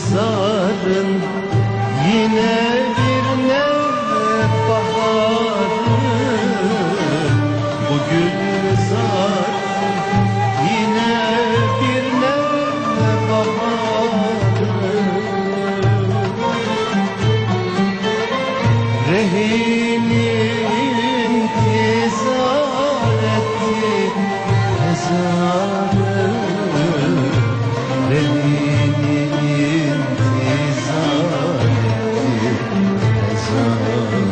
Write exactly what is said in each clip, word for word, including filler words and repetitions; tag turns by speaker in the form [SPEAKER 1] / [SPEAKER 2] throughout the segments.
[SPEAKER 1] Gülzar'ın yine bir nevbaharı, bu Gülzar'ın yine bir nevbaharı. Rehinim intizar etti mezarı, Rehinim intizar etti mezarı.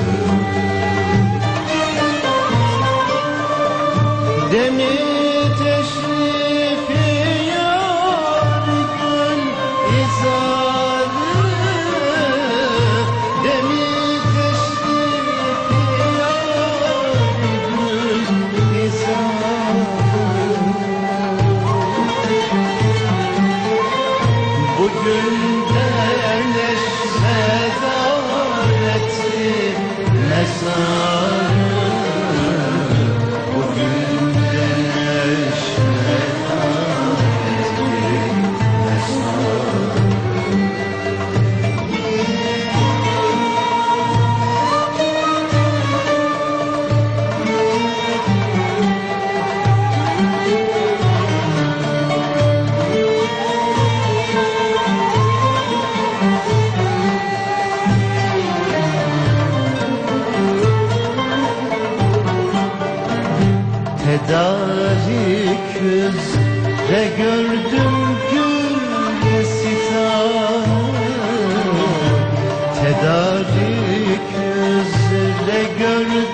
[SPEAKER 1] Demi teşrifi yar gül izarı, Demi teşrifi yar gül izarı. Bugünden eşmedar etti mezarı, bugünden eşmedar etti mezarı. Tedarik üzere gördüm gül sitanı, Tedarik üzere gördüm